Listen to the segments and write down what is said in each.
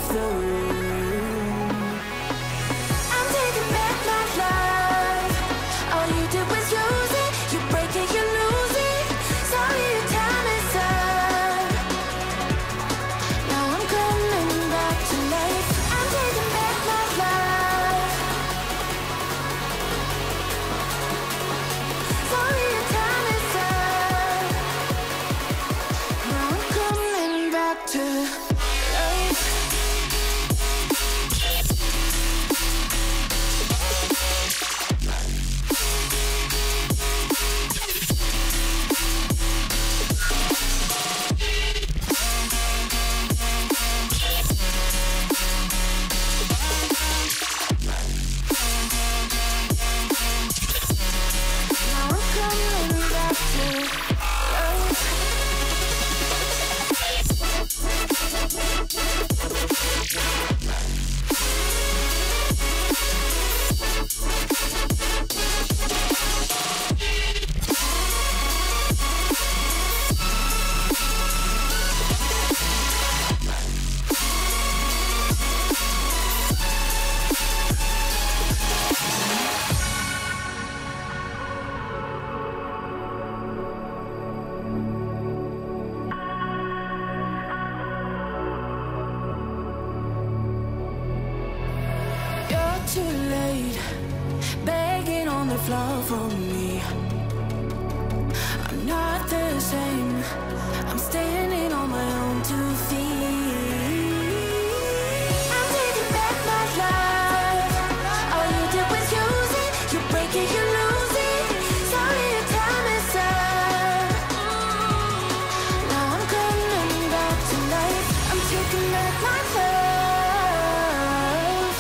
the room. I'm taking back my life. All you did was use it. You break it, you lose it. Sorry, your time is up. Now I'm coming back to life. I'm taking back my life. Sorry, your time is up. Now I'm coming back to life. Now I'm coming back to life. You're too late, begging on the floor for me. I'm not the same. I'm standing on my own 2 feet. I'm taking back my life. All you did was use it. You break it, you lose it. Sorry, your time is up. Now I'm coming back to life. I'm taking back my love.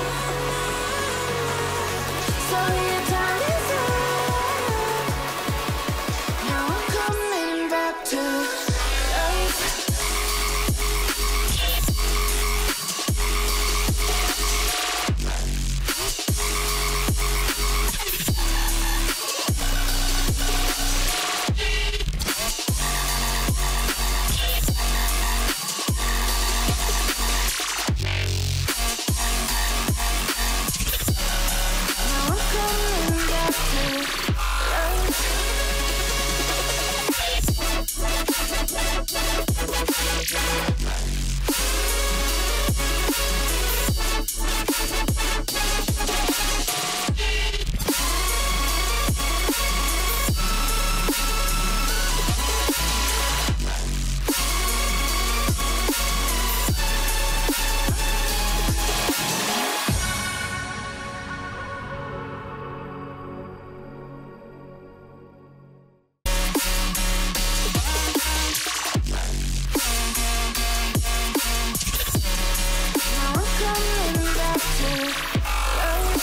Sorry, your time is up. Now I'm coming back to life. Now I'm coming back to life. Now I'm coming back to life.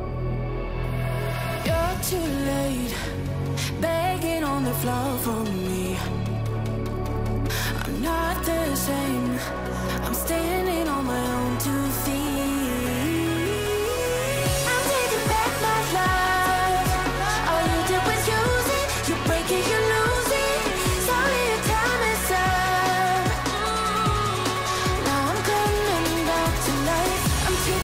You're too late, begging on the floor for me.